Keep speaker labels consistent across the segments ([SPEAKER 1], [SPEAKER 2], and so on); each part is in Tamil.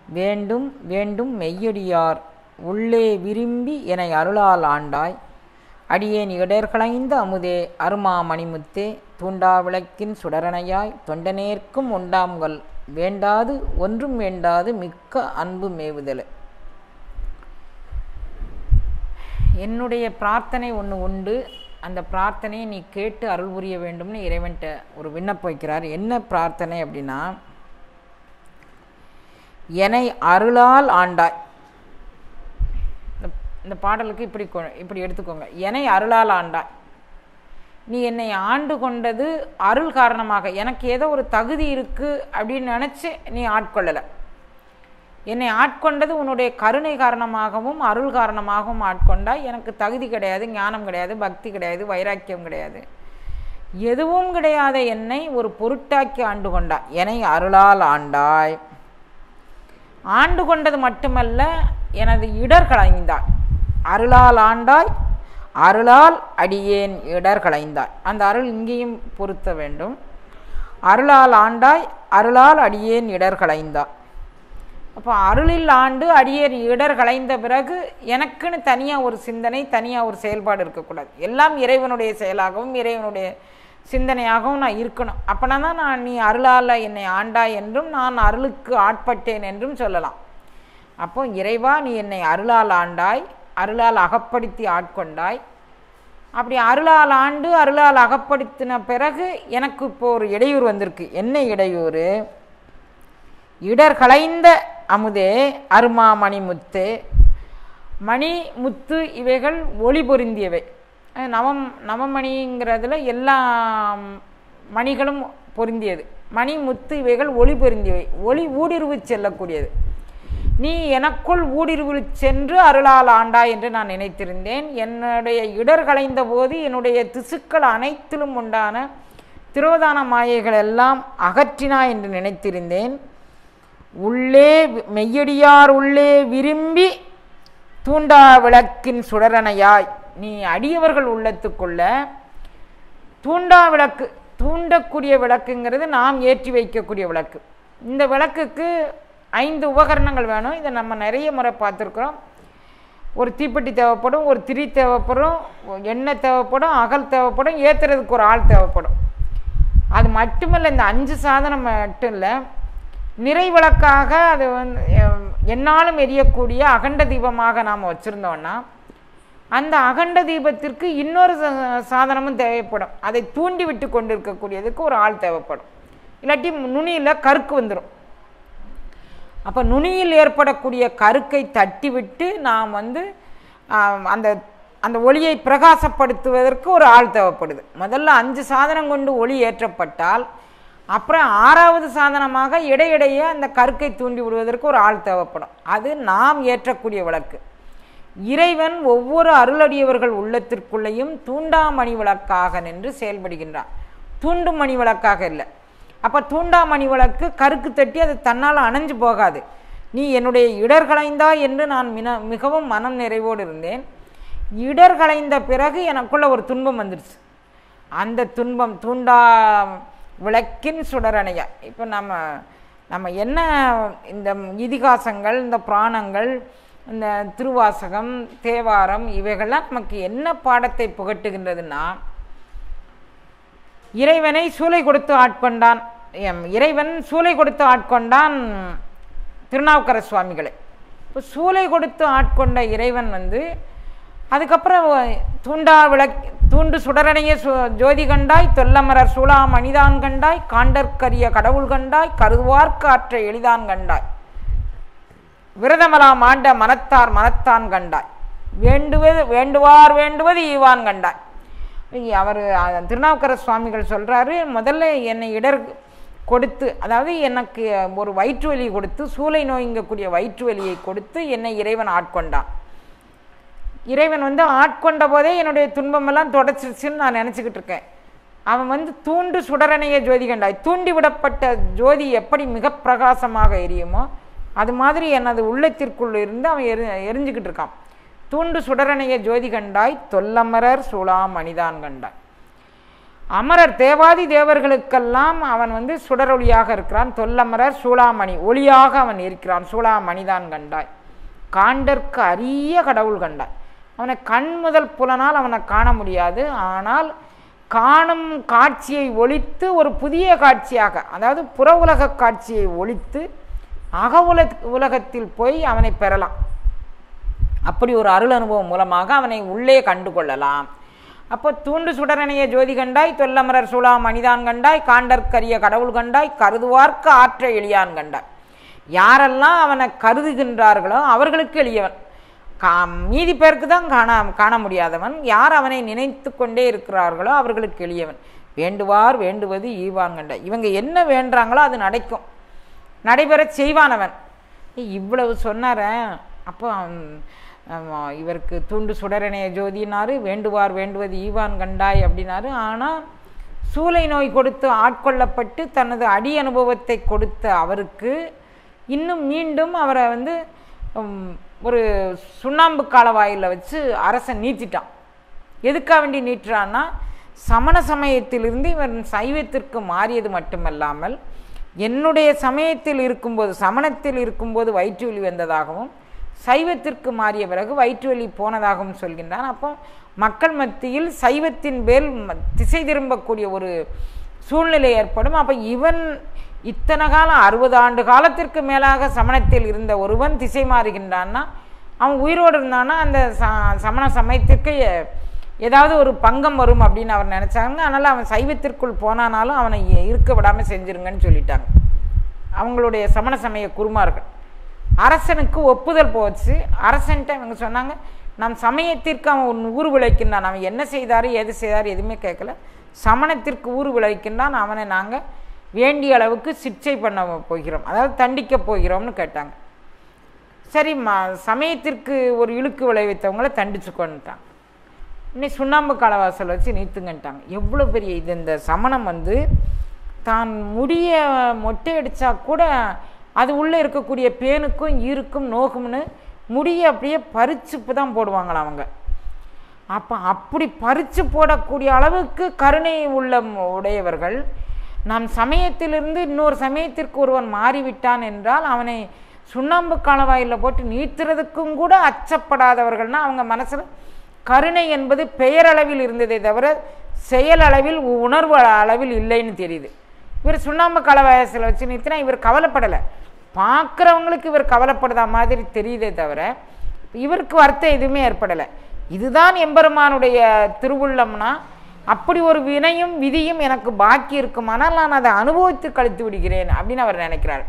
[SPEAKER 1] வேண்டும் வேண்டும் மெய்யடியார் உள்ளே விரும்பி எனை அருளால் ஆண்டாய் அடியேன் இடர்களைந்த அமுதே அருமா மணிமுத்தே தூண்டா விளக்கின் சுடரணையாய் தொண்டனேற்கும் உண்டாம்கள் வேண்டாது ஒன்றும் வேண்டாது மிக்க அன்பு மேவுதலை. என்னுடைய பிரார்த்தனை ஒன்று உண்டு, அந்த பிரார்த்தனையை நீ கேட்டு அருள் புரிய வேண்டும்னு இறைவன்கிட்ட ஒரு விண்ணப்பம் வைக்கிறார். என்ன பிரார்த்தனை அப்படின்னா, என்னை அருளால் ஆண்டாய். இந்த பாடலுக்கு இப்படி எடுத்துக்கோங்க. என்னை அருளால் ஆண்டாய், நீ என்னை ஆண்டு கொண்டது அருள் காரணமாக. எனக்கு ஏதோ ஒரு தகுதி இருக்குது அப்படின்னு நினச்சி நீ ஆட்கொள்ளலை. என்னை ஆட்கொண்டது உன்னுடைய கருணை காரணமாகவும் அருள் காரணமாகவும் ஆட்கொண்டாய். எனக்கு தகுதி கிடையாது, ஞானம் கிடையாது, பக்தி கிடையாது, வைராக்கியம் கிடையாது, எதுவும் கிடையாத என்னை ஒரு பொருட்டாக்கி ஆண்டு கொண்டாய். என்னை அருளால் ஆண்டாய். ஆண்டு கொண்டது மட்டுமல்ல, எனது இடர் களைந்தாய். அருளால் ஆண்டாய், அருளால் அடியேன் இடர் களைந்தாய். அந்த அருள் இங்கேயும் பொருத்த வேண்டும். அருளால் ஆண்டாய், அருளால் அடியேன் இடர் களைந்தாய். அப்போ அருளில் ஆண்டு அடியேன் இடர் களைந்த பிறகு எனக்குன்னு தனியாக ஒரு சிந்தனை, தனியாக ஒரு செயல்பாடு இருக்கக்கூடாது. எல்லாம் இறைவனுடைய செயலாகவும் இறைவனுடைய சிந்தனையாகவும் நான் இருக்கணும். அப்போனா தான் நான் நீ அருளால் என்னை ஆண்டாய் என்றும் நான் அருளுக்கு ஆட்பட்டேன் என்றும் சொல்லலாம். அப்போ இறைவா நீ என்னை அருளால் ஆண்டாய், அருளால் அகப்படுத்தி ஆட்கொண்டாய். அப்படி அருளால் ஆண்டு அருளால் அகப்படுத்தின பிறகு எனக்கு இப்போ ஒரு இடையூறு வந்திருக்கு. என்ன இடையூறு? இடர் களைந்த அமுதே அருமா மணிமுத்தே. மணி முத்து இவைகள் ஒளி பொருந்தியவை. நவமணிங்கிறதுல எல்லா மணிகளும் பொருந்தியது. மணி முத்து இவைகள் ஒளி பொருந்தியவை, ஒளி ஊடுருவி செல்லக்கூடியது. நீ எனக்குள் ஊடுருவி சென்று அருளால் ஆண்டாய் என்று நான் நினைத்திருந்தேன். என்னுடைய இடர் களைந்த போது என்னுடைய திசுக்கள் அனைத்திலும் உண்டான திரோதான மாயைகள் எல்லாம் அகற்றினாய் என்று நினைத்திருந்தேன். உள்ளே மெய்யடியார் உள்ளே விரும்பி தூண்டா விளக்கின் சுடரணையாய். நீ அடியவர்கள் உள்ளத்துக்குள்ள தூண்டா விளக்கு, தூண்டக்கூடிய விளக்குங்கிறது நாம் ஏற்றி வைக்கக்கூடிய விளக்கு. இந்த விளக்குக்கு 5 உபகரணங்கள் வேணும். இதை நம்ம நிறைய முறை பார்த்துருக்குறோம். ஒரு தீப்பெட்டி தேவைப்படும், ஒரு திரி தேவைப்படும், எண்ணெய் தேவைப்படும், அகல் தேவைப்படும், ஏற்றுறதுக்கு ஒரு ஆள் தேவைப்படும். அது மட்டுமல்ல, இந்த 5 சாதனம் மட்டும் இல்லை, நிறைவிளக்காக அது என்னாலும் எரியக்கூடிய அகண்ட தீபமாக நாம் வச்சுருந்தோன்னா அந்த அகண்ட தீபத்திற்கு இன்னொரு சாதனமும் தேவைப்படும். அதை தூண்டி விட்டு கொண்டு இருக்கக்கூடியதுக்கு ஒரு ஆள் தேவைப்படும். இல்லாட்டி நுனியில் கருக்கு வந்துடும். அப்போ நுனியில் ஏற்படக்கூடிய கருக்கை தட்டி விட்டு நாம் அந்த அந்த ஒளியை பிரகாசப்படுத்துவதற்கு ஒரு ஆள் தேவைப்படுது. முதல்ல 5 சாதனம் கொண்டு ஒளி ஏற்றப்பட்டால் அப்புறம் 6வது சாதனமாக இடையிடையே அந்த கருக்கை தூண்டி விடுவதற்கு ஒரு ஆள் தேவைப்படும். அது நாம் ஏற்றக்கூடிய விளக்கு. இறைவன் ஒவ்வொரு அருளடியவர்கள் உள்ளத்திற்குள்ளேயும் தூண்டாமணி விளக்காக நின்று செயல்படுகின்றான், தூண்டும் மணி விளக்காக இல்லை. அப்போ தூண்டாமணி விளக்கு கருக்கு தட்டி அது தன்னால் அணைஞ்சு போகாது. நீ என்னுடைய இடர் களைந்தா என்று நான் மிகவும் மனம் நிறைவோடு இருந்தேன். இடர் களைந்த பிறகு எனக்குள்ள ஒரு துன்பம் வந்துடுச்சு. அந்த துன்பம் தூண்டா விளக்கின் சுடரணையா. இப்போ நம்ம என்ன இந்த இதிகாசங்கள், இந்த புராணங்கள், இந்த திருவாசகம், தேவாரம் இவைகள்லாம் நமக்கு என்ன பாடத்தை புகட்டுகின்றதுன்னா, இறைவனை சூளை கொடுத்து ஆட்கொண்டான். இறைவன் சூளை கொடுத்து ஆட்கொண்டான் திருநாவுக்கர சுவாமிகளை. இப்போ சூளை கொடுத்து ஆட்கொண்ட இறைவன் அதுக்கப்புறம் தூண்டு சுடரணைய ஜோதி கண்டாய், தொல்லமரர் சூளா மணிதான் கண்டாய், காண்டற்கரிய கடவுள் கண்டாய், கருதுவார்க்கு ஆற்ற எளிதான் கண்டாய், விரதமலாம் ஆண்ட மனத்தான் கண்டாய், வேண்டுவார் வேண்டுவது ஈவான் கண்டாய். அவர் திருநாவுக்கர சுவாமிகள் சொல்கிறாரு, முதல்ல என்னை இடர் கொடுத்து, அதாவது எனக்கு ஒரு வயிற்று வலி கொடுத்து, சூளை நோய்ங்கக்கூடிய வயிற்று வலியை கொடுத்து என்னை இறைவன் ஆட்கொண்டான். இறைவன் ஆட்கொண்ட போதே என்னுடைய துன்பமெல்லாம் தொடச்சிருச்சுன்னு நான் நினச்சிக்கிட்டு இருக்கேன். அவன் தூண்டு சுடரணைய ஜோதி கண்டாய். தூண்டி விடப்பட்ட ஜோதி எப்படி மிக பிரகாசமாக எரியுமோ அது மாதிரி எனது உள்ளத்திற்குள் இருந்து அவன் எரிஞ்சுக்கிட்டு இருக்கான். தூண்டு சுடரணைய ஜோதி கண்டாய், தொல்லமரர் சூளா மணிதான் கண்டாய். அமரர் தேவாதி தேவர்களுக்கெல்லாம் அவன் வந்து சுடரொளியாக இருக்கிறான். தொல்லமரர் சூளாமணி ஒளியாக அவன் இருக்கிறான். சூளாமணிதான் கண்டாய், காண்டற்கு அரிய கடவுள் கண்டாய். அவனை கண் முதல் புலனால் அவனை காண முடியாது. ஆனால் காணும் காட்சியை ஒழித்து ஒரு புதிய காட்சியாக, அதாவது புற உலக காட்சியை ஒழித்து அக உலகத்தில் போய் அவனை பெறலாம். அப்படி ஒரு அருள் அனுபவம் மூலமாக அவனை உள்ளே கண்டு கொள்ளலாம். அப்போ தூண்டு சுடரணைய ஜோதி கண்டாய், தொல்லமரர் சூழா மணிதான் கண்டாய், காண்டற்கரிய கடவுள் கண்டாய், கருதுவார்க்கு ஆற்ற எளியான் கண்டாய். யாரெல்லாம் அவனை கருதுகின்றார்களோ அவர்களுக்கு எளியவன். மீதி பேருக்கு தான் காண முடியாதவன். யார் அவனை நினைத்து கொண்டே இருக்கிறார்களோ அவர்களுக்கு எளியவன். வேண்டுவார் வேண்டுவது ஈவான் கண்டாய். இவங்க என்ன வேண்டாங்களோ அது நடைபெற செய்வானவன். இவ்வளவு சொன்னார. அப்போ இவருக்கு தூண்டு சுடரணைய ஜோதினாரு, வேண்டுவார் வேண்டுவது ஈவான் கண்டாய் அப்படின்னாரு. ஆனால் சூளை நோய் கொடுத்து ஆட்கொள்ளப்பட்டு தனது அடி அனுபவத்தை கொடுத்த அவருக்கு இன்னும் மீண்டும் அவரை வந்து ஒரு சுண்ணாம்பு காலவாயில் வச்சு அரசன் நீட்டிட்டான். எதுக்காக வேண்டி நீட்டுறான்னா, சமண சமயத்திலிருந்து இவன் சைவத்திற்கு மாறியது மட்டுமல்லாமல் என்னுடைய சமயத்தில் இருக்கும்போது, சமணத்தில் இருக்கும்போது வயிற்று வலி வந்ததாகவும் சைவத்திற்கு மாறிய பிறகு வயிற்று வலி போனதாகவும் சொல்கின்றான். அப்போ மக்கள் மத்தியில் சைவத்தின் மேல் திசை திரும்பக்கூடிய ஒரு சூழ்நிலை ஏற்படும். அப்போ இவன் இத்தனை காலம் 60 ஆண்டு காலத்திற்கு மேலாக சமணத்தில் இருந்த ஒருவன் திசை மாறுகின்றான்னா அவன் உயிரோடு இருந்தான்னா அந்த சமண சமயத்திற்கு ஏதாவது ஒரு பங்கம் வரும் அப்படின்னு அவர் நினச்சாங்க. அதனால் அவன் சைவத்திற்குள் போனானாலும் அவனை இருக்க விடாமல் செஞ்சிருங்கன்னு சொல்லிட்டாங்க அவங்களுடைய சமண சமய குருமார்கள். அரசனுக்கு ஒப்புதல் போச்சு. அரசன்ட்ட அவங்க சொன்னாங்க, நம் சமயத்திற்கு அவன் ஊறு விளைக்கின்றான், அவன் என்ன செய்தார் எது செய்தார் எதுவுமே கேட்கல, சமணத்திற்கு ஊறு விளைக்கின்றான், அவனை நாங்கள் வேண்டிய அளவுக்கு சிக்ஷை பண்ண போகிறோம், அதாவது தண்டிக்க போகிறோம்னு கேட்டாங்க. சரி, சமயத்திற்கு ஒரு இழுக்கு விளைவித்தவங்கள தண்டிச்சுக்கொண்டுட்டாங்க. இன்னைக்கு சுண்ணாம்பு காலவாசல் வச்சு நீத்துங்கன்ட்டாங்க. எவ்வளோ பெரிய இது! இந்த சமணம் வந்து தான் முடிய மொட்டை அடித்தா கூட அது உள்ளே இருக்கக்கூடிய பேனுக்கும் ஈருக்கும் நோகும்னு முடிய அப்படியே பறிச்சுப்பு தான் போடுவாங்களாம் அவங்க. அப்போ அப்படி பறித்து போடக்கூடிய அளவுக்கு கருணை உடையவர்கள். நம் சமயத்திலிருந்து இன்னொரு சமயத்திற்கு ஒருவன் மாறிவிட்டான் என்றால் அவனை சுண்ணாம்பு காலவாயில் போட்டு நீத்துறதுக்கும் கூட அச்சப்படாதவர்கள்னால் அவங்க மனசில் கருணை என்பது பெயரளவில் இருந்ததே தவிர செயலளவில் உணர்வு அளவில் இல்லைன்னு தெரியுது. இவர் சுண்ணாம்பு காலவாயத்தில் வச்சு நிறுத்தினா இவர் கவலைப்படலை, பார்க்குறவங்களுக்கு இவர் கவலைப்படுதா மாதிரி தெரியுதே தவிர இவருக்கு வருத்தம் எதுவுமே ஏற்படலை. இதுதான் எம்பெருமானுடைய திருவுள்ளம்னா, அப்படி ஒரு வினையும் விதியும் எனக்கு பாக்கி இருக்குமானால் நான் அதை அனுபவித்து கழித்து விடுகிறேன் அப்படின்னு அவர் நினைக்கிறார்.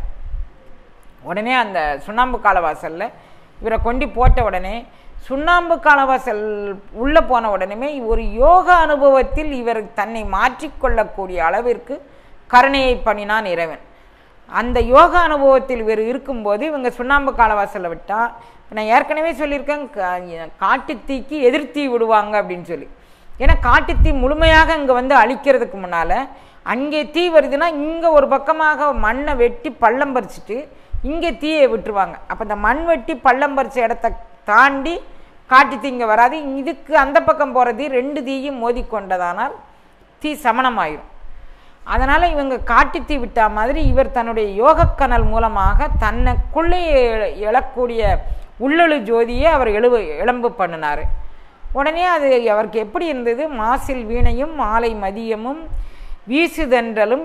[SPEAKER 1] உடனே அந்த சுண்ணாம்பு காலவாசலில் இவரை கொண்டு போட்ட உடனே, சுண்ணாம்பு காலவாசல் உள்ளே போன உடனே ஒரு யோக அனுபவத்தில் இவர் தன்னை மாற்றிக்கொள்ளக்கூடிய அளவிற்கு கருணையை பண்ணினான் இறைவன். அந்த யோக அனுபவத்தில் இவர் இருக்கும்போது இவங்க சுண்ணாம்பு காலவாசலை விட்டால், நான் ஏற்கனவே சொல்லியிருக்கேன், காட்டுத்தீக்கு எதிர்த்தீ விடுவாங்க அப்படின்னு சொல்லி. ஏன்னா காட்டுத்தீ முழுமையாக இங்கே வந்து அழிக்கிறதுக்கு முன்னால் அங்கே தீ வருதுன்னா இங்கே ஒரு பக்கமாக மண்ணை வெட்டி பள்ளம் பறிச்சுட்டு இங்கே தீயை விட்டுருவாங்க. அப்போ இந்த மண் வெட்டி பள்ளம் பறித்த இடத்த தாண்டி காட்டுத்தீ இங்கே வராது. இதுக்கு அந்த பக்கம் போகிறது 2 தீயும் மோதிக்கொண்டதானால் தீ சமணமாயிடும். அதனால் இவங்க காட்டுத்தீ விட்டா மாதிரி இவர் தன்னுடைய யோகக்கனல் மூலமாக தன்னைக்குள்ளே எழக்கூடிய உள்ளொளி ஜோதியை அவர் எழும்பு பண்ணினார். உடனே அது அவருக்கு எப்படி இருந்தது? மாசில் வீணையும் மாலை மதியமும் வீசுதென்றலும்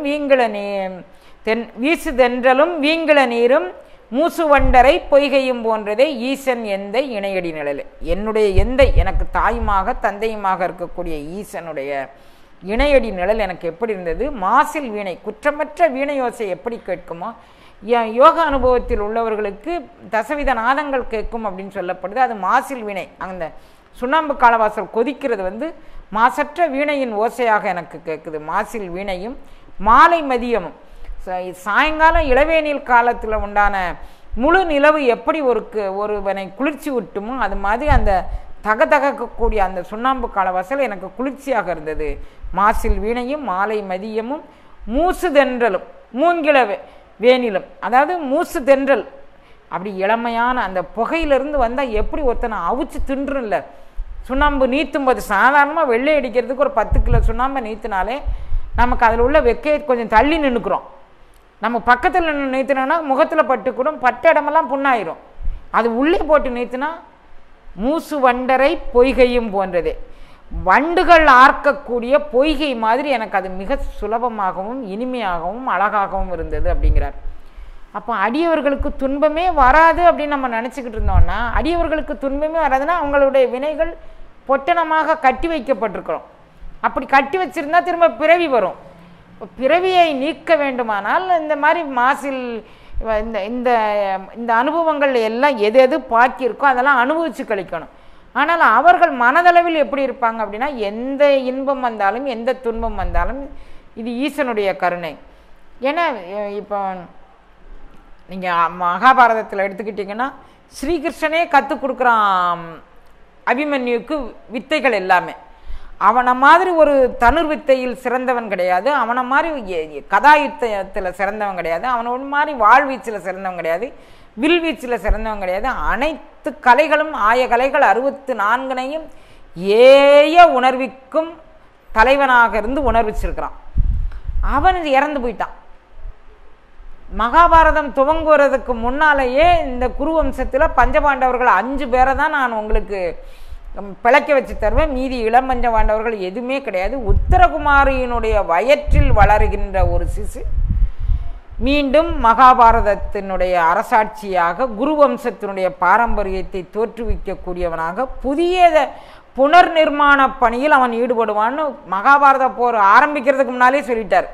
[SPEAKER 1] வீங்கிள நீரும் மூசுவண்டரை பொய்கையும் போன்றதே ஈசன் எந்த இணையடி நிழல். என்னுடைய எந்தை, எனக்கு தாயுமாக தந்தையுமாக இருக்கக்கூடிய ஈசனுடைய இணையடி நிழல் எனக்கு எப்படி இருந்தது? மாசில் வீணை, குற்றமற்ற வீணை யோசை எப்படி கேட்குமோ, யோக அனுபவத்தில் உள்ளவர்களுக்கு தசவித நாதங்கள் கேட்கும் அப்படின்னு சொல்லப்படுது. அது மாசில் வீணை. அந்த சுண்ணாம்பு காலவாசல் கொதிக்கிறது வந்து மாசற்ற வீணையின் ஓசையாக எனக்கு கேட்குது. மாசில் வீணையும் மாலை மதியமும், சாயங்காலம் இளவேனில் காலத்தில் உண்டான முழு நிலவு எப்படி ஒருவனை குளிர்ச்சி விட்டுமோ அது மாதிரி அந்த தகதகக்கூடிய அந்த சுண்ணாம்பு காலவாசல் எனக்கு குளிர்ச்சியாக இருந்தது. மாசில் வீணையும் மாலை மதியமும் மூசு தென்றலும் மூங்கில வேனிலும், அதாவது மூசு தென்றல் அப்படி இளமையான அந்த புகையிலிருந்து வந்தால் எப்படி ஒருத்தனை அவிச்சு தின்றும்ல, சுண்ணாம்பு நீத்தும் போது சாதாரணமாக வெள்ளை அடிக்கிறதுக்கு ஒரு 10 கிலோ சுண்ணாம்பை நீத்தினாலே நமக்கு அதில் உள்ள வெக்கையை கொஞ்சம் தள்ளி நின்றுக்கிறோம். நம்ம பக்கத்தில் நின்று நீத்தினோன்னா முகத்தில் பட்டுக்கூடும், பட்ட இடமெல்லாம் புண்ணாயிரும். அது உள்ளே போட்டு நீத்தினா மூசு வண்டரை பொய்கையும் போன்றதே, வண்டுகள் ஆர்க்கக்கூடிய பொய்கை மாதிரி எனக்கு அது மிக சுலபமாகவும் இனிமையாகவும் அழகாகவும் இருந்தது அப்படிங்கிறார். அப்போ அடியவர்களுக்கு துன்பமே வராது அப்படின்னு நம்ம நினச்சிக்கிட்டு இருந்தோம்னா, அடியவர்களுக்கு துன்பமே வராதுன்னா அவங்களுடைய வினைகள் பொட்டணமாக கட்டி வைக்கப்பட்டிருக்கிறோம். அப்படி கட்டி வச்சிருந்தா திரும்ப பிறவி வரும். பிறவியை நீக்க வேண்டுமானால் இந்த மாதிரி மாசில் இந்த இந்த இந்த அனுபவங்கள் எல்லாம் எது எது பாக்கி இருக்கோ அதெல்லாம் அனுபவித்து கழிக்கணும். ஆனால் அவர்கள் மனதளவில் எப்படி இருப்பாங்க அப்படின்னா, எந்த இன்பம் வந்தாலும் எந்த துன்பம் வந்தாலும் இது ஈசனுடைய கருணை. ஏன்னா இப்போ நீங்கள் மகாபாரதத்தில் எடுத்துக்கிட்டிங்கன்னா ஸ்ரீகிருஷ்ணனே கற்றுக் கொடுக்குறான் அபிமன்யுக்கு வித்தைகள் எல்லாமே. அவனை மாதிரி ஒரு தனுர் வித்தையில் சிறந்தவன் கிடையாது, அவனை மாதிரி கதாயுத்தத்தில் சிறந்தவன் கிடையாது, அவனை மாதிரி வாழ்வீச்சில் சிறந்தவன் கிடையாது, வில்வீச்சில் சிறந்தவன் கிடையாது. அனைத்து கலைகளும் ஆய கலைகள் 64ஐயும் ஏய உணர்விக்கும் தலைவனாக இருந்து உணர்விச்சிருக்கிறான். அவன் இறந்து போயிட்டான். மகாபாரதம் துவங்குவதற்கு முன்னாலேயே இந்த குருவம்சத்தில் பஞ்சபாண்டவர்கள் 5 பேரை தான் நான் உங்களுக்கு பிழைக்க வச்சு தருவேன், மீதி இளம்பஞ்ச பாண்டவர்கள் எதுவுமே கிடையாது. உத்தரகுமாரியினுடைய வயிற்றில் வளர்கின்ற ஒரு சிசு மீண்டும் மகாபாரதத்தினுடைய அரசாட்சியாக குருவம்சத்தினுடைய பாரம்பரியத்தை தோற்றுவிக்கக்கூடியவனாக புதிய புனர் நிர்மாண பணியில் அவன் ஈடுபடுவான்னு மகாபாரத போர் ஆரம்பிக்கிறதுக்கு முன்னாலே சொல்லிட்டார்.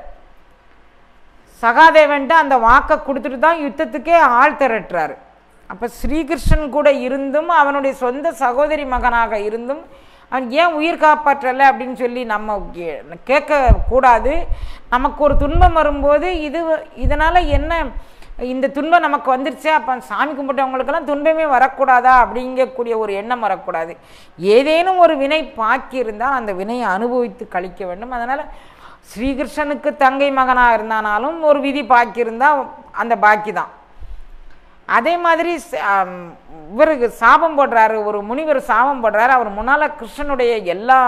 [SPEAKER 1] சகாதேவன்ட்டு அந்த வாக்கை கொடுத்துட்டு தான் யுத்தத்துக்கே ஆள் திரட்டுறாரு. அப்போ ஸ்ரீகிருஷ்ணன் கூட இருந்தும் அவனுடைய சொந்த சகோதரி மகனாக இருந்தும் அவன் ஏன் உயிர் காப்பாற்றலை அப்படின்னு சொல்லி நம்ம கேட்கக்கூடாது. நமக்கு ஒரு துன்பம் வரும்போது இதனால் என்ன இந்த துன்பம் நமக்கு வந்துருச்சே, அப்போ சாமி கும்பிட்டவங்களுக்கெல்லாம் துன்பமே வரக்கூடாதா அப்படிங்கக்கூடிய ஒரு எண்ணம் வரக்கூடாது. ஏதேனும் ஒரு வினை பாக்கி இருந்தால் அந்த வினையை அனுபவித்து கழிக்க வேண்டும். அதனால் ஸ்ரீகிருஷ்ணனுக்கு தங்கை மகனாக இருந்தானாலும் ஒரு விதி பாக்கி இருந்தால் அந்த பாக்கி தான். அதே மாதிரி இவருக்கு சாபம் போடுறாரு, ஒரு முனிவர் சாபம் போடுறாரு. அவர் முன்னால் கிருஷ்ணனுடைய எல்லா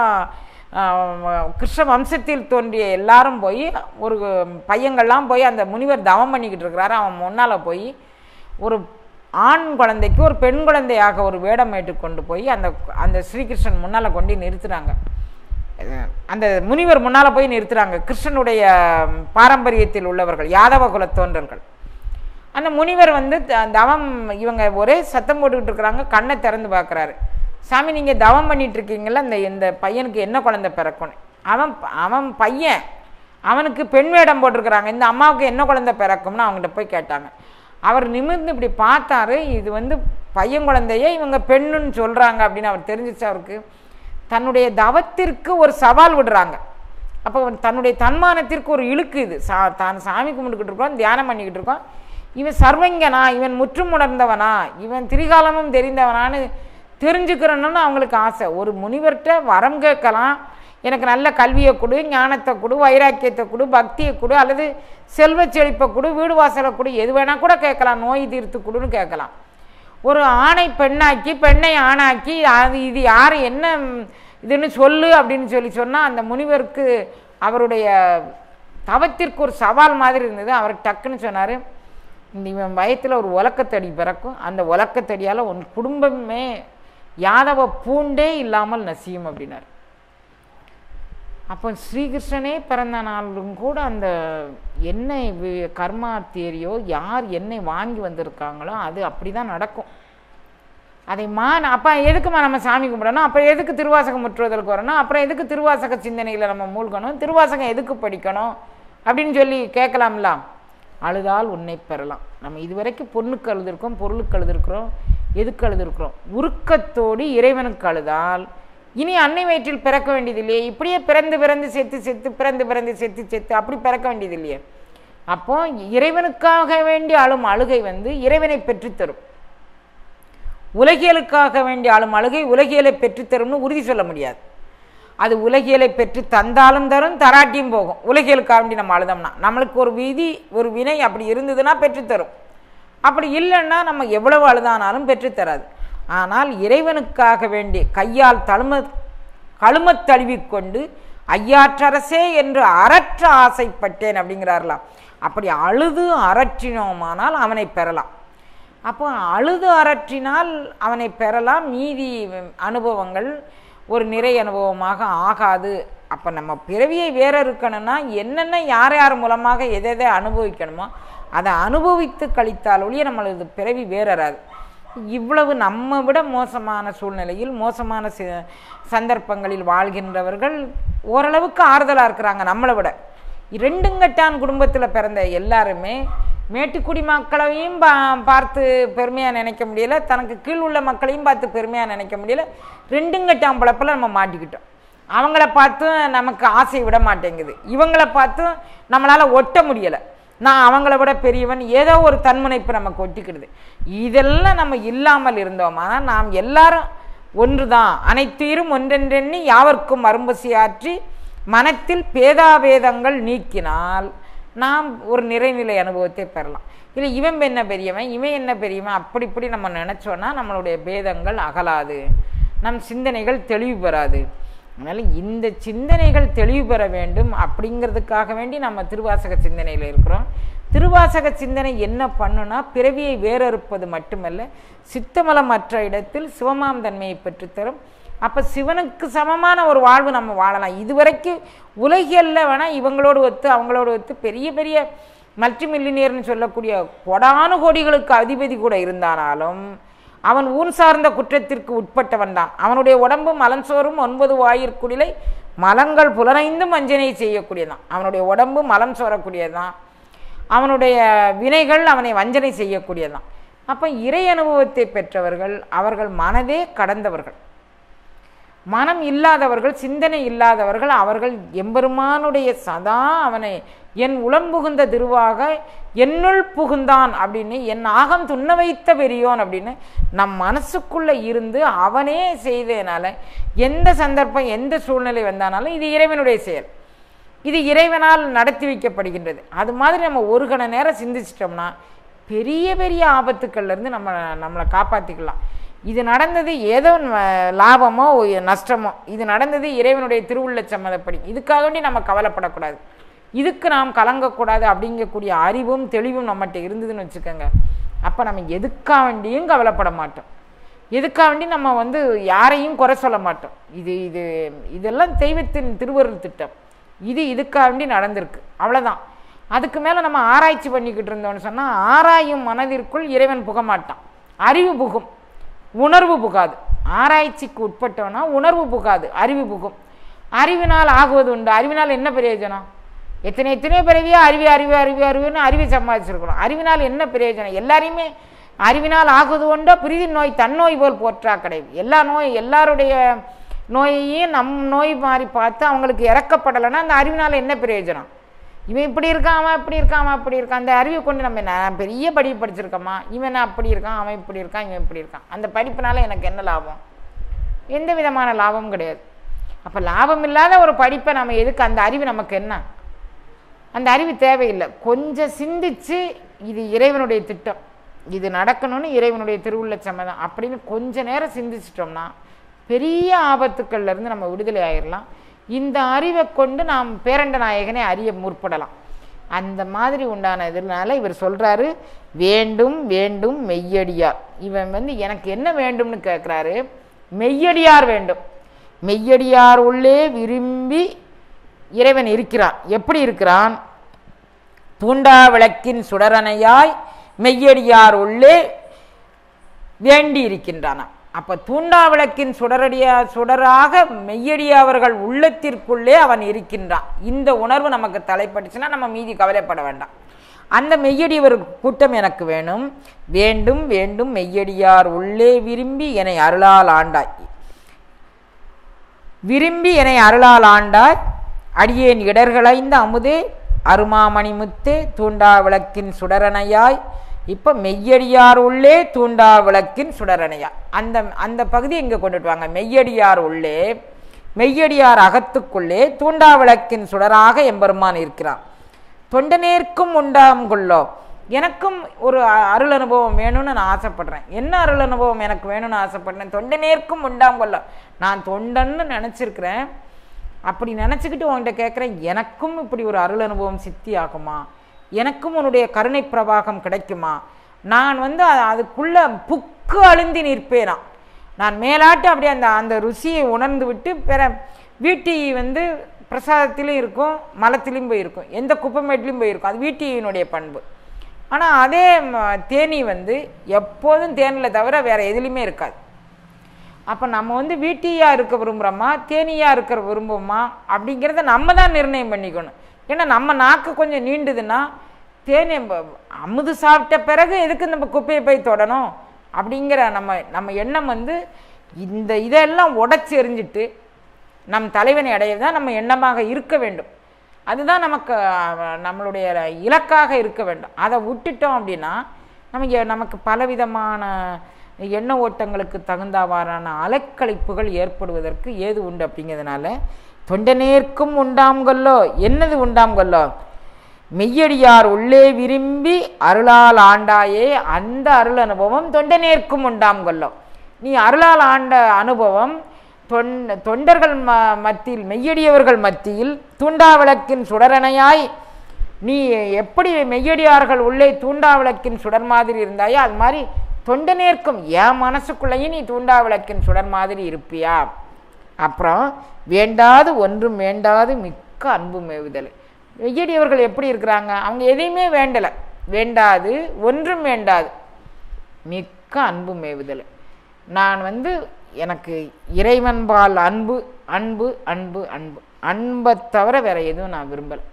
[SPEAKER 1] கிருஷ்ண வம்சத்தில் தோன்றிய எல்லாரும் போய் ஒரு பையங்கள்லாம் போய் அந்த முனிவர் தவம் பண்ணிக்கிட்டு இருக்கிறாரு. அவன் முன்னால் போய் ஒரு ஆண் குழந்தைக்கு ஒரு பெண் குழந்தையாக ஒரு வேடம் ஏற்று கொண்டு போய் அந்த ஸ்ரீகிருஷ்ணன் முன்னால் கொண்டு நிறுத்துகிறாங்க. அந்த முனிவர் முன்னால் போய் நிறுத்துகிறாங்க. கிருஷ்ணனுடைய பாரம்பரியத்தில் உள்ளவர்கள் யாதவ குல தோன்றல்கள். அந்த முனிவர் தவம் இவங்க ஒரே சத்தம் போட்டுக்கிட்டு இருக்கிறாங்க. கண்ணை திறந்து பார்க்குறாரு. சாமி நீங்கள் தவம் பண்ணிகிட்ருக்கீங்கள, இந்த பையனுக்கு என்ன குழந்தை பிறக்கணும்? அவன் பையன், அவனுக்கு பெண் வேடம் போட்டிருக்கிறாங்க, இந்த அம்மாவுக்கு என்ன குழந்தை பிறக்கும்னு அவங்ககிட்ட போய் கேட்டாங்க. அவர் நிமிர்ந்து இப்படி பார்த்தாரு. இது பையன் குழந்தையே இவங்க பெண்ணுன்னு சொல்கிறாங்க அப்படின்னு அவர் தெரிஞ்சிச்சு. அவருக்கு தன்னுடைய தவத்திற்கு ஒரு சவால் விடுறாங்க. அப்போ தன்னுடைய தன்மானத்திற்கு ஒரு இழுக்கு. இது தான் சாமி கும்பிட்டுக்கிட்டு இருக்கோம், தியானம் பண்ணிக்கிட்டு இருக்கோம், இவன் சர்வங்கனா, இவன் முற்றும் உணர்ந்தவனா, இவன் திரிகாலமும் தெரிந்தவனான்னு தெரிஞ்சுக்கிறன்னு அவங்களுக்கு ஆசை. ஒரு முனிவர்கிட்ட வரம் கேட்கலாம், எனக்கு நல்ல கல்வியை கொடு, ஞானத்தை கொடு, வைராக்கியத்தை கொடு, பக்தியை கொடு, அல்லது செல்வ செழிப்பை கொடு, வீடு வாசலை கொடு, எது வேணால் கூட கேட்கலாம், நோய் தீர்த்து கொடுன்னு கேட்கலாம். ஒரு ஆணை பெண்ணாக்கி பெண்ணை ஆணாக்கி இது யார் என்ன இதுன்னு சொல்லு அப்படின்னு சொன்னால் அந்த முனிவருக்கு அவருடைய தவத்திற்கு ஒரு சவால் மாதிரி இருந்தது. அவர் டக்குன்னு சொன்னார், இவன் வயத்தில் ஒரு உலக்கத்தடி பிறக்கும், அந்த உலக்கத்தடியால் உன் குடும்பமே யாதவ பூண்டே இல்லாமல் நசியும் அப்படின்னார். அப்போ ஸ்ரீகிருஷ்ணனே பிறந்த நாளும் கூட அந்த எண்ணெய் கர்மா தேரியோ யார் எண்ணெய் வாங்கி வந்திருக்காங்களோ அது அப்படி தான் நடக்கும். அதை அப்போ எதுக்குமா நம்ம சாமி கும்பிடணும், அப்போ எதுக்கு திருவாசகம் முற்றுவதற்கு வரணும், அப்புறம் எதுக்கு திருவாசக சிந்தனையில் நம்ம மூழ்கணும், திருவாசகம் எதுக்கு படிக்கணும் அப்படின்னு சொல்லி கேட்கலாம்ல. அழுதால் உன்னை பெறலாம். நம்ம இதுவரைக்கும் பொண்ணுக்கு அழுதுருக்கோம், பொருளுக்கு அழுதுருக்கிறோம், எதுக்கு அழுதுருக்கிறோம்? உருக்கத்தோடு இறைவனுக்கு அழுதால் இனி அன்னை வயிற்றில் பிறக்க வேண்டியது இல்லையே. இப்படியே பிறந்து செத்து அப்படி பிறக்க வேண்டியது இல்லையே. அப்போ இறைவனுக்காக வேண்டி அழும் அழுகை இறைவனை பெற்றுத்தரும். உலகியலுக்காக வேண்டி அழும் அழுகை உலகியலை பெற்றுத்தரும்னு உறுதி சொல்ல முடியாது. அது உலகியலை பெற்று தந்தாலும் தரும், தராட்டியும் போகும். உலகியலுக்காக வேண்டி நம்ம அழுதோம்னா நம்மளுக்கு ஒரு விதி ஒரு வினை அப்படி இருந்ததுன்னா பெற்றுத்தரும். அப்படி இல்லைன்னா நம்ம எவ்வளவு அழுதானாலும் பெற்றுத்தராது. ஆனால் இறைவனுக்காக வேண்டி கையால் கழுமத் தழுவிக்கொண்டு ஐயாற்றரசே என்று அரற்ற ஆசைப்பட்டேன் அப்படிங்கிறார்களாம். அப்படி அழுது அரற்றினோமானால் அவனை பெறலாம். அப்போ அழுது அரற்றினால் அவனை பெறலாம். மீதி அனுபவங்கள் ஒரு நிறை அனுபவமாக ஆகாது. அப்போ நம்ம பிறவியை வேற இருக்கணும்னா என்னென்ன யார் யார் மூலமாக எதை அனுபவிக்கணுமோ அதை அனுபவித்து கழித்தால் ஒழிய நம்மளது பிறவி வேறறாது. இவ்வளவு நம்ம விட மோசமான சூழ்நிலையில் மோசமான சந்தர்ப்பங்களில் வாழ்கின்றவர்கள் ஓரளவுக்கு ஆறுதலாக இருக்கிறாங்க நம்மளை விட. ரெண்டுங்கட்டான் குடும்பத்தில் பிறந்த எல்லாருமே மேட்டுக்குடி மக்களையும் பார்த்து பெருமையாக நினைக்க முடியல, தனக்கு கீழ் உள்ள மக்களையும் பார்த்து பெருமையாக நினைக்க முடியல. ரெண்டுங்கட்டான் பிழப்பில் நம்ம மாட்டிக்கிட்டோம். அவங்கள பார்த்து நமக்கு ஆசை விட மாட்டேங்குது, இவங்கள பார்த்து நம்மளால் ஒட்ட முடியலை. நான் அவங்கள விட பெரியவன் ஏதோ ஒரு தன்முனைப்பு நமக்கு ஒட்டிக்கிடுது. இதெல்லாம் நம்ம இல்லாமல் இருந்தோம். ஆனால் நாம் எல்லாரும் ஒன்று தான், அனைத்தீரும் ஒன்றென்றெண்ணி யாவர்க்கும் அரும்பசியாற்றி மனத்தில் பேதாபேதங்கள் நீக்கினால் நாம் ஒரு நிறைநிலை அனுபவத்தை பெறலாம். இல்லை இவன் என்ன பெரியவன் இவன் என்ன பெரியவன் அப்படி இப்படி நம்ம நினச்சோன்னா நம்மளுடைய பேதங்கள் அகலாது, நம் சிந்தனைகள் தெளிவு பெறாது. அதனால் இந்த சிந்தனைகள் தெளிவு பெற வேண்டும் அப்படிங்கிறதுக்காக வேண்டி நம்ம திருவாசக சிந்தனையில் இருக்கிறோம். திருவாசக சிந்தனை என்ன பண்ணுனா பிறவியை வேறறுப்பது மட்டுமல்ல, சித்தமலமற்ற இடத்தில் சிவமாம் தன்மையை பெற்றுத்தரும். அப்போ சிவனுக்கு சமமான ஒரு வாழ்வு நம்ம வாழலாம். இதுவரைக்கும் உலகியல்ல வேணால் இவங்களோடு ஒத்து அவங்களோடு ஒத்து பெரிய பெரிய மல்டி மில்லினியர்னு சொல்லக்கூடிய கோடானு கோடிகளுக்கு அதிபதி கூட இருந்தானாலும் அவன் ஊன் சார்ந்த குற்றத்திற்கு உட்பட்டவன் தான். அவனுடைய உடம்பு மலஞ்சோறும் 9 வாயிற்குடிலை மலங்கள் புலனைந்தும் வஞ்சனை செய்யக்கூடியதான். அவனுடைய உடம்பு மலம் சோரக்கூடியதான், அவனுடைய வினைகள் அவனை வஞ்சனை செய்யக்கூடியதான். அப்போ இறை அனுபவத்தை பெற்றவர்கள் அவர்கள் மனதே கடந்தவர்கள். மனம் இல்லாதவர்கள், சிந்தனை இல்லாதவர்கள், அவர்கள் எம்பெருமானுடைய சதா அவனை என் உளம் புகுந்த திருவாக என்னுள் புகுந்தான் அப்படின்னு என் ஆகம் துண்ண வைத்த பெரியோன் அப்படின்னு நம் மனசுக்குள்ளே இருந்து அவனே செய்ததுனால எந்த சந்தர்ப்பம் எந்த சூழ்நிலை வந்தானாலும் இது இறைவனுடைய செயல், இது இறைவனால் நடத்தி வைக்கப்படுகின்றது. அது மாதிரி நம்ம ஒரு கண நேரம் சிந்திச்சிட்டோம்னா பெரிய பெரிய ஆபத்துக்கள்லேருந்து நம்மளை காப்பாற்றிக்கலாம். இது நடந்தது ஏதோ லாபமோ நஷ்டமோ, இது நடந்தது இறைவனுடைய திருவுள்ள சம்மதப்படி, இதுக்காக வேண்டி நம்ம கவலைப்படக்கூடாது, இதுக்கு நாம் கலங்கக்கூடாது அப்படிங்கக்கூடிய அறிவும் தெளிவும் நம்மகிட்ட இருந்ததுன்னு வச்சுக்கோங்க. அப்போ நம்ம எதுக்காக வேண்டியும் கவலைப்பட மாட்டோம், எதுக்காக வேண்டி நம்ம யாரையும் குறை சொல்ல மாட்டோம். இதெல்லாம் தெய்வத்தின் திருவருள் திட்டம், இதுக்காக வேண்டி நடந்திருக்கு, அவ்வளோதான். அதுக்கு மேலே நம்ம ஆராய்ச்சி பண்ணிக்கிட்டு இருந்தோம்னு சொன்னால் ஆராயும் மனதிற்குள் இறைவன் புக மாட்டான், அறிவு புகும், உணர்வு புகாது. ஆராய்ச்சிக்கு உட்பட்டோன்னா உணர்வு புகாது, அறிவு புகும். அறிவினால் ஆகுவது உண்டு. அறிவினால் என்ன பிரயோஜனம்? எத்தனை பிறவியா அறிவுன்னு அறிவை சம்பாதிச்சிருக்கணும். அறிவினால் என்ன பிரயோஜனம்? எல்லாரையுமே அறிவினால் ஆகுவது உண்டோ பிரிதி நோய் தன்னோய் போல் போற்றா கிடையாது. எல்லாருடைய நோயையும் நம் நோய் மாதிரி பார்த்து அவங்களுக்கு இறக்கப்படலைன்னா அந்த அறிவினால் என்ன பிரயோஜனம்? இவன் இப்படி இருக்கான், அவன் இப்படி இருக்கான், அவன் அப்படி இருக்கான். அந்த அறிவை கொண்டு நான் பெரிய படிப்பு படிச்சிருக்கோமா, இவன் அப்படி இருக்கான், அவன் இப்படி இருக்கான், இவன் இப்படி இருக்கான், அந்த படிப்புனால எனக்கு என்ன லாபம்? எந்த விதமான லாபமும் கிடையாது. அப்போ லாபம் இல்லாத ஒரு படிப்பை நம்ம எதுக்கு? அந்த அறிவு நமக்கு என்ன? அந்த அறிவு தேவையில்லை. கொஞ்சம் சிந்திச்சு இது இறைவனுடைய திட்டம், இது நடக்கணும்னு இறைவனுடைய திருவுள்ள சம்மதம் அப்படின்னு கொஞ்ச நேரம் சிந்திச்சிட்டோம்னா பெரிய ஆபத்துக்கள்லேருந்து நம்ம விடுதலை ஆயிடலாம். இந்த அறிவை கொண்டு நாம் பேரண்ட நாயகனை அறிய முற்படலாம். அந்த மாதிரி உண்டான இதனால இவர் சொல்கிறாரு, வேண்டும் வேண்டும் மெய்யடியார். இவன் எனக்கு என்ன வேண்டும்னு கேட்குறாரு, மெய்யடியார் வேண்டும். மெய்யடியார் உள்ளே விரும்பி இறைவன் இருக்கிறான். எப்படி இருக்கிறான்? தூண்டா விளக்கின் சுடரணையாய் மெய்யடியார் உள்ளே வேண்டி இருக்கின்றான். அப்போ தூண்டா விளக்கின் சுடராக மெய்யடியாவர்கள் உள்ளத்திற்குள்ளே அவன் இருக்கின்றான். இந்த உணர்வு நமக்கு தலைப்பட்டுச்சுன்னா நம்ம மீதி கவலைப்பட வேண்டாம். அந்த மெய்யடியவர் கூட்டம் எனக்கு வேணும். வேண்டும் வேண்டும் மெய்யடியார் உள்ளே விரும்பி என்னை அருளால் ஆண்டாய். விரும்பி என்னை அருளால் ஆண்டாய் அடியேன் இடர்களைந்த அமுதே அருமாமணி முத்தே தூண்டா விளக்கின் சுடரணையாய். இப்போ மெய்யடியார் உள்ளே தூண்டா விளக்கின் சுடரணையா அந்த பகுதி இங்கே கொண்டுட்டு வாங்க. மெய்யடியார் உள்ளே, மெய்யடியார் அகத்துக்குள்ளே தூண்டா விளக்கின் சுடராக எம்பெருமான் இருக்கிறான். தொண்டனேற்கும் உண்டாம் கொள்ளோ எனக்கும் ஒரு அருள் அனுபவம் வேணும்னு நான் ஆசைப்படுறேன். என்ன அருள் அனுபவம் எனக்கு வேணும்னு ஆசைப்படுறேன்? தொண்டனேற்கும் உண்டாம் கொல்ல. நான் தொண்டன்னு நினச்சிருக்கிறேன். அப்படி நினச்சிக்கிட்டு உன்கிட்ட கேட்குறேன், எனக்கும் இப்படி ஒரு அருள் அனுபவம் சித்தி ஆகுமா? எனக்கும் உன்னுடைய கருணை பிரவாகம் கிடைக்குமா? நான் அதுக்குள்ளே புக்கு அழுந்தி நிற்பேனா? நான் மேலாட்டு அப்படியே அந்த ருசியை உணர்ந்து விட்டு வீட்டி பிரசாதத்திலும் இருக்கும், மலத்திலும் போயிருக்கும், எந்த குப்பமேட்லையும் போயிருக்கும். அது வீட்டியினுடைய பண்பு. ஆனால் அதே தேனி எப்போதும் தேனில் தவிர வேறு எதுலேயுமே இருக்காது. அப்போ நம்ம வீட்டியாக இருக்க விரும்புகிறோமா, தேனியாக இருக்கிற விரும்புவோமா அப்படிங்கிறத நம்ம தான் நிர்ணயம் பண்ணிக்கணும். ஏன்னா நம்ம நாக்கு கொஞ்சம் நீண்டுதுன்னா தேனி அமுது சாப்பிட்ட பிறகு எதுக்கு நம்ம குப்பையை போய் தொடணும் அப்படிங்கிற நம்ம எண்ணம் இந்த இதெல்லாம் உடச்சி எறிஞ்சிட்டு நம் தலைவனை அடைய தான் நம்ம எண்ணமாக இருக்க வேண்டும். அதுதான் நம்மளுடைய இலக்காக இருக்க வேண்டும். அதை விட்டுட்டோம் அப்படின்னா நமக்கு பலவிதமான எண்ண ஓட்டங்களுக்கு தகுந்தவாறான அலைக்கழிப்புகள் ஏற்படுவதற்கு ஏது உண்டு. அப்படிங்கிறதுனால தொண்டனேற்கும் உண்டாம்கொல்லோ. என்னது உண்டாம்கொல்லோ? மெய்யடியார் உள்ளே விரும்பி அருளால் ஆண்டாயே. அந்த அருள் அனுபவம் தொண்டனேற்கும் உண்டாம்கொல்லோ. நீ அருளால் ஆண்ட அனுபவம் தொண்டர்கள் மத்தியில், மெய்யடியவர்கள் மத்தியில் தூண்டா விளக்கின் சுடரணையாய் நீ எப்படி மெய்யடியார்கள் உள்ளே தூண்டா விளக்கின் சுடர் மாதிரி இருந்தாயோ அது மாதிரி தொண்டனேற்கும் என் மனசுக்குள்ளேயும் நீ தூண்டா விளக்கின் சுடர் மாதிரி இருப்பியா? அப்புறம் வேண்டாது ஒன்றும் வேண்டாது மிக்க அன்பு மேவுதல். மெய்யடியவர்கள் எப்படி இருக்கிறாங்க? அவங்க எதையுமே வேண்டலை. வேண்டாது ஒன்றும் வேண்டாது மிக்க அன்பு மேவுதல். நான் எனக்கு இறைவன்பால் அன்பு அன்பு அன்பு அன்பு அன்பை தவிர வேற எதுவும் நான் விரும்பலை.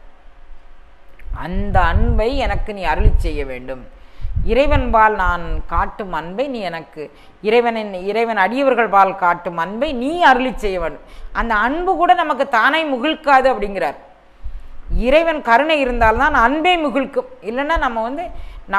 [SPEAKER 1] அந்த அன்பை எனக்கு நீ அருளி செய்ய வேண்டும். இறைவன்பால் நான் காட்டும் அன்பை நீ எனக்கு, இறைவன் அடியவர்கள் பால் காட்டும் அன்பை நீ அருளி செய்ய வேண்டும். அந்த அன்பு கூட நமக்கு தானே முகிழ்க்காது அப்படிங்கிறார். இறைவன் கருணை இருந்தால்தான் அன்பே முகிழ்க்கும். இல்லைன்னா நம்ம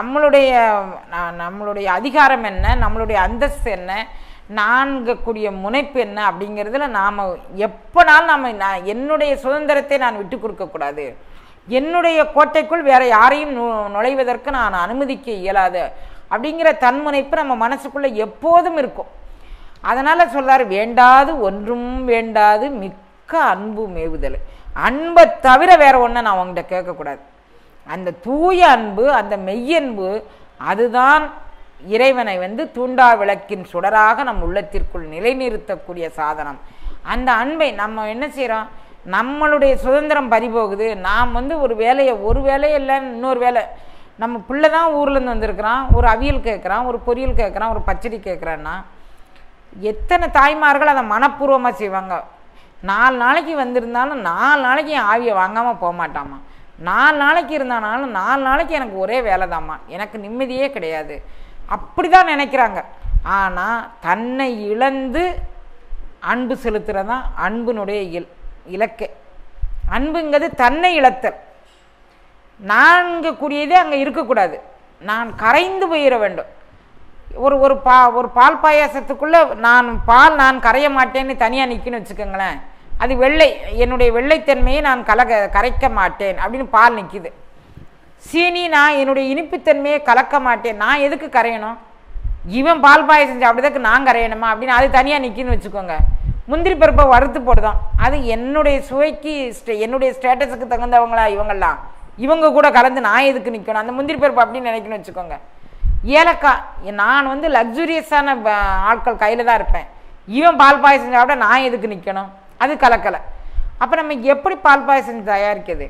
[SPEAKER 1] நம்மளுடைய அதிகாரம் என்ன, நம்மளுடைய அந்தஸ்து என்ன, நான்கக்கூடிய முனைப்பு என்ன அப்படிங்கிறதுல நாம் எப்போனாலும் என்னுடைய சுதந்திரத்தை நான் விட்டு கொடுக்கக்கூடாது. என்னுடைய கோட்டைக்குள் வேற யாரையும் நுழைவதற்கு நான் அனுமதிக்க இயலாது அப்படிங்கிற தன்முனைப்பு நம்ம மனசுக்குள்ளே எப்போதும் இருக்கும். அதனால் சொல்றாரு, வேண்டாது ஒன்றும் வேண்டாது மிக்க அன்பு மேவுதல். அன்பை தவிர வேற ஒன்றை நான் அவங்ககிட்ட கேட்கக்கூடாது. அந்த தூய அன்பு, அந்த மெய்யன்பு, அதுதான் இறைவனை தூண்டா விளக்கின் சுடராக நம் உள்ளத்திற்குள் நிலைநிறுத்தக்கூடிய சாதனம். அந்த அன்பை நம்ம என்ன செய்கிறோம்? நம்மளுடைய சுதந்திரம் பறிபோகுது. நாம் ஒரு வேலையை இல்லை, இன்னொரு வேலை. நம்ம பிள்ளை தான் ஊர்லேருந்து வந்திருக்கிறான், ஒரு அவியல் கேட்குறான், ஒரு பொரியல் கேட்குறான், ஒரு பச்சடி கேட்குறான்னா எத்தனை தாய்மார்கள் அதை மனப்பூர்வமாக செய்வாங்க. 4 நாளைக்கு வந்திருந்தாலும் 4 நாளைக்கு என் ஆவியை வாங்காமல் போக மாட்டாமா. 4 நாளைக்கு இருந்தானாலும் 4 நாளைக்கு எனக்கு ஒரே வேலை தாம்மா, எனக்கு நிம்மதியே கிடையாது, அப்படி தான் நினைக்கிறாங்க. ஆனால் தன்னை இழந்து அன்பு செலுத்துறதான் அன்பினுடைய இலக்கே. அன்புங்கிறது தன்னை இழத்தல். நான்கக்கூடியதே அங்கே இருக்கக்கூடாது. நான் கரைந்து போயிட வேண்டும். ஒரு பால் பாயாசத்துக்குள்ளே நான் கரைய மாட்டேன்னு தனியாக நிற்கணும்னு வச்சுக்கோங்களேன். அது என்னுடைய வெள்ளைத்தன்மையை நான் கரைக்க மாட்டேன் அப்படின்னு பால் நிற்கிது. சீனி, நான் என்னுடைய இனிப்புத்தன்மையை கலக்க மாட்டேன், நான் எதுக்கு கரையணும்? இவன் பால் பாயசம் சாப்பிட்டதுக்கு நான் கரையணுமா அப்படின்னு அது தனியாக நிற்கின்னு வச்சுக்கோங்க. முந்திரி பருப்பை வறுத்து போடுதான், அது என்னுடைய சுவைக்கு என்னுடைய ஸ்டேட்டஸுக்கு தகுந்தவங்களா இவங்கெல்லாம், இவங்க கூட கலந்து நான் எதுக்கு நிற்கணும்? அந்த முந்திரி பருப்பு அப்படின்னு நினைக்கணும்னு வச்சுக்கோங்க. ஏலக்காய், நான் லக்ஸுரியஸான ஆட்கள் கையில் தான் இருப்பேன், இவன் பால் பாயசம் சாப்பிட நான் எதுக்கு நிற்கணும்? அது கலக்கலை. அப்போ நம்ம எப்படி பால் பாயசம் தயாரிக்கிறது?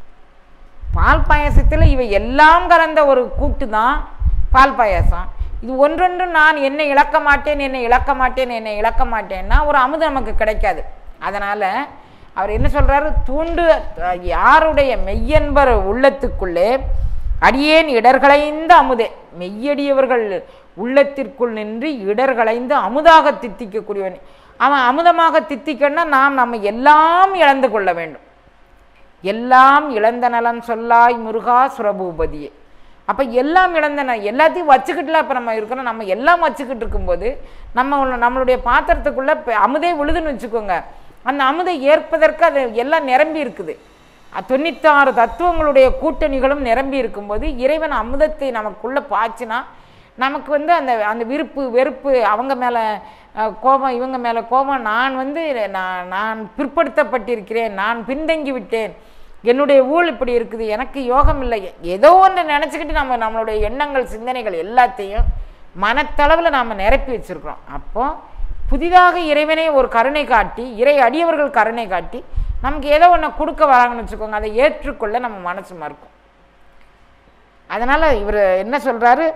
[SPEAKER 1] பால் பாயசத்தில் இவை எல்லாம் கலந்த ஒரு கூட்டு தான் பால் பாயசம். இது ஒன்றொன்று நான் என்னை இழக்க மாட்டேன்னா ஒரு அமுது நமக்கு கிடைக்காது. அதனால் அவர் என்ன சொல்கிறாரு? யாருடைய மெய்யன்பர் உள்ளத்துக்குள்ளே அடியேன் இடர்களைந்த அமுதே, மெய்யடியவர்கள் உள்ளத்திற்குள் நின்று இடர்களைந்து அமுதாக தித்திக்கக்கூடியவன். அவன் அமுதமாக தித்திக்கன்னா நம்ம எல்லாம் இழந்து கொள்ள வேண்டும். எல்லாம் இழந்த நலன் சொல்லாய் முருகா சுரபூபதியே. அப்போ எல்லாம் எல்லாத்தையும் வச்சுக்கிட்டுல இப்போ நம்ம இருக்கிறோம். நம்ம எல்லாம் வச்சுக்கிட்டு இருக்கும்போது நம்மளுடைய பாத்திரத்துக்குள்ளே அமுதே விழுதுன்னு வச்சுக்கோங்க. அந்த அமுதை ஏற்பதற்கு அது எல்லாம் நிரம்பி இருக்குது. 96 தத்துவங்களுடைய கூட்டணிகளும் நிரம்பி இருக்கும்போது இறைவன் அமுதத்தை நமக்குள்ளே பாய்ச்சினா நமக்கு வந்து அந்த அந்த விருப்பு வெறுப்பு, அவங்க மேலே கோபம், இவங்க மேலே கோபம், நான் பிற்படுத்தப்பட்டிருக்கிறேன், நான் பின்தங்கி விட்டேன், என்னுடைய ஊழ் இப்படி இருக்குது, எனக்கு யோகம் இல்லை, ஏதோ ஒன்று நினச்சிக்கிட்டு நம்மளுடைய எண்ணங்கள் சிந்தனைகள் எல்லாத்தையும் மனத்தளவில் நாம் நிரப்பி வச்சுருக்கிறோம். அப்போது புதிதாக இறைவனே ஒரு கருணை காட்டி, இறை அடியவர்கள் கருணை காட்டி நமக்கு ஏதோ ஒன்று கொடுக்க வராங்கன்னு வச்சுக்கோங்க, அதை ஏற்றுக்கொள்ள நம்ம மனசு மறுக்கும். அதனால் இவர் என்ன சொல்கிறாரு,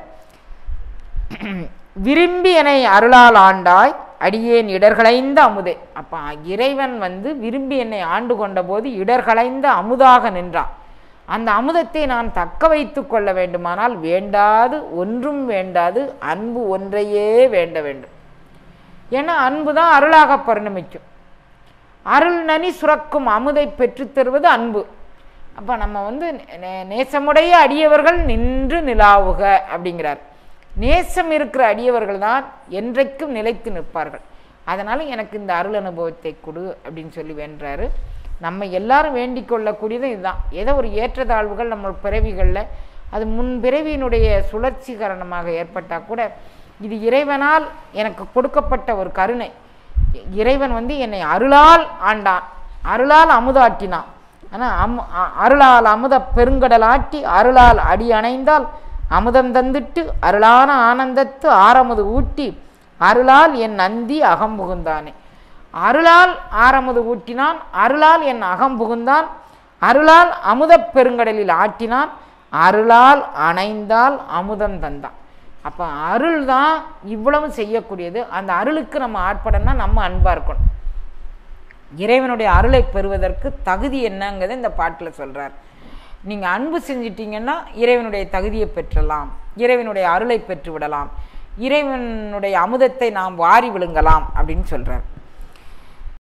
[SPEAKER 1] விரும்பி என்னை அருளால் ஆண்டாய் அடியேன் இடர்களைந்த அமுதே. அப்போ இறைவன் வந்து விரும்பி என்னை ஆண்டு கொண்ட போது இடர்களைந்த அமுதாக நின்றான். அந்த அமுதத்தை நான் தக்க வைத்து கொள்ள வேண்டுமானால் வேண்டாது ஒன்றும் வேண்டாது, அன்பு ஒன்றையே வேண்ட வேண்டும். ஏன்னா அன்பு தான் அருளாக பரிணமிக்கும். அருள் நனி சுரக்கும் அமுதை பெற்றுத்தருவது அன்பு. அப்போ நம்ம வந்து நேசமுடைய அடியவர்கள் நின்று நிலாவுக அப்படிங்கிறார். நேசம் இருக்கிற அடியவர்கள் தான் என்றைக்கும் நிலைத்து நிற்பார்கள். அதனால் எனக்கு இந்த அருள் அனுபவத்தை கொடு அப்படின்னு சொல்லி வேண்டுறாரு. நம்ம எல்லாரும் வேண்டிக் கொள்ளக்கூடியது இதுதான். ஏதோ ஒரு ஏற்றத்தாழ்வுகள் நம்ம பிறவிகளில் அது முன் பிறவியினுடைய சுழற்சி காரணமாக ஏற்பட்டால் கூட இது இறைவனால் எனக்கு கொடுக்கப்பட்ட ஒரு கருணை. இறைவன் வந்து என்னை அருளால் ஆண்டான், அருளால் அமுதாட்டினான். ஆனால் அருளால் அமுத பெருங்கடலாட்டி அருளால் அடி அணைந்தால் அமுதம் தந்துட்டு அருளான ஆனந்தத்து ஆரமுது ஊட்டி அருளால் என் நந்தி அகம்புகுந்தானே. அருளால் ஆரமுது ஊட்டினான், அருளால் என் அகம்புகுந்தான், அருளால் அமுத பெருங்கடலில் ஆட்டினான், அருளால் அணைந்தால் அமுதம் தந்தான். அப்போ அருள் தான் இவ்வளவு செய்யக்கூடியது. அந்த அருளுக்கு நம்ம ஆட்படனா நம்ம அன்பாக இருக்கணும். இறைவனுடைய அருளை பெறுவதற்கு தகுதி என்னங்கிறத இந்த பாட்டில் சொல்கிறார். நீங்கள் அன்பு செஞ்சிட்டிங்கன்னா இறைவனுடைய தகுதியை பெற்றலாம், இறைவனுடைய அருளை பெற்று விடலாம், இறைவனுடைய அமுதத்தை நாம் வாரி விழுங்கலாம் அப்படின்னு சொல்கிறார்.